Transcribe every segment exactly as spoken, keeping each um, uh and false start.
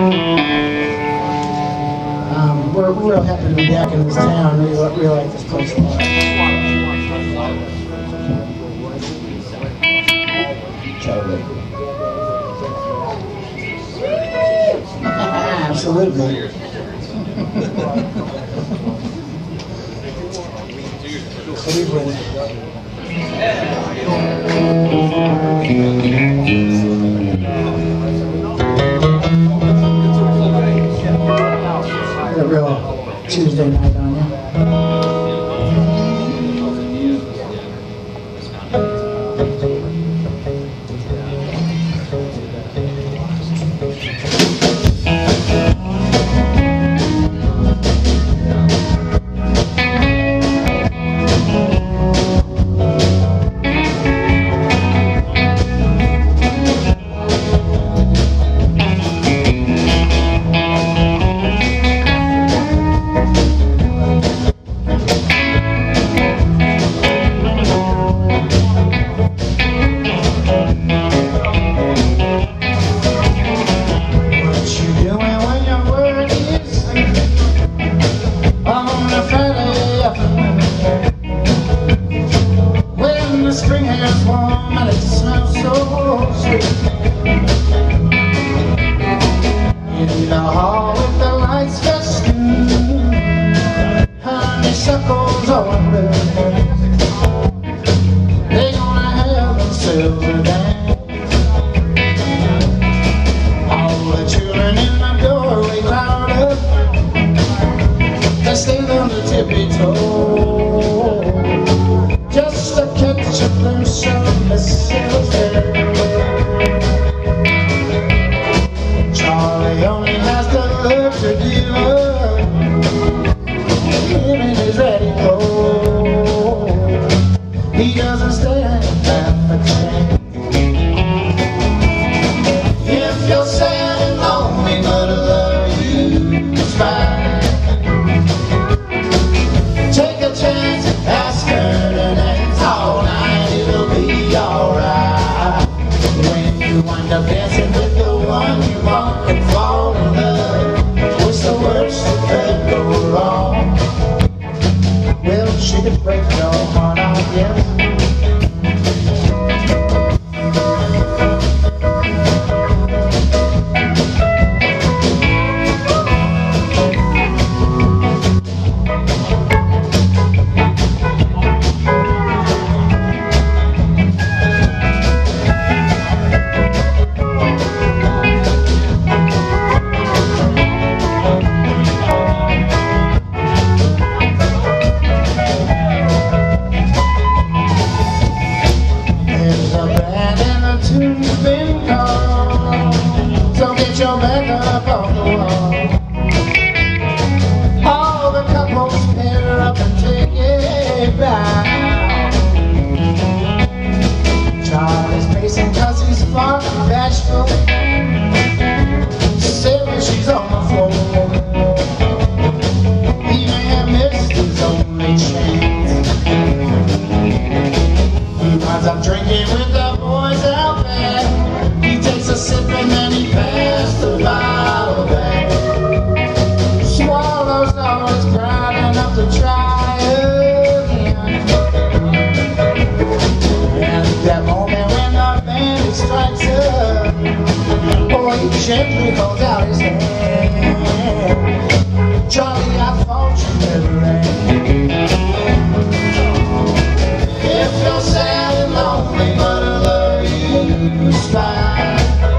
Um, we're real happy to be back in this town. We really, really like this place a lot. Charlie. Absolutely. What are you doing? A real Tuesday night on you. Spring has warm and it smells so sweet. In the hall with the lights festooned, honeysuckles on the they gonna have themselves a dance. All the children in my doorway crowd up, they stand on the tippy toe, just to catch a glimpse of themselves there. Charlie only has to look to give up, him and his ready go. He doesn't stand half a chance. If you're sad and lonely but I love you, it's fine. Take a chance, ask her to dance all night, it'll be alright. When you wind up dancing with the one you want and fall in love, what's the worst that could go wrong? Well, she could break your heart, I guess. So get your back up on the wall. All the couples pair up and take it back. Charlie's pacing cause he's far from bashful. Sarah, she's on the floor. He may have missed his only chance. He winds up drinking with the boys out there. He takes a sip and then he passes the bottle back. Swallows all his pride enough to try again. And at that moment when the bandit strikes up, boy, he gently holds out his hand. Charlie, I thought you never ran. If you're sad and lonely but I love you, it's fine.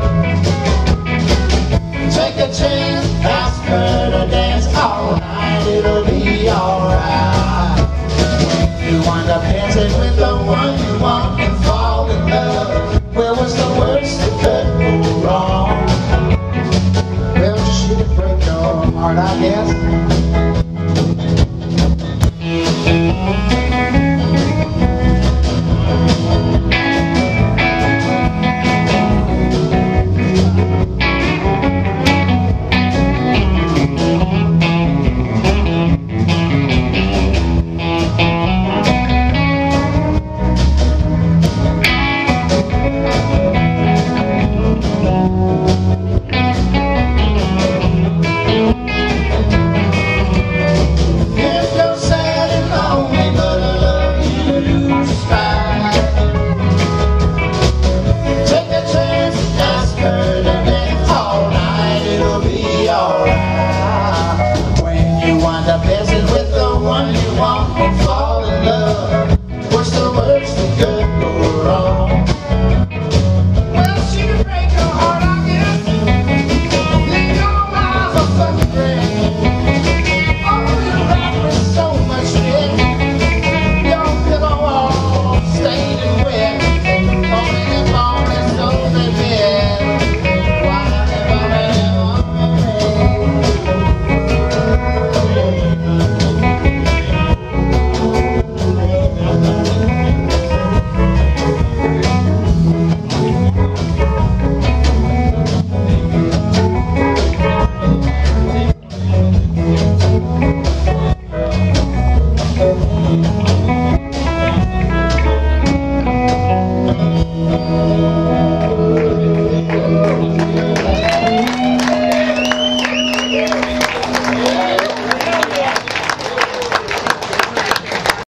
Take a chance, ask her to dance all night, it'll be alright. When you wind up dancing with the one you want and fall in love, well, what's the worst that could go wrong? Well, she could break your heart, I guess.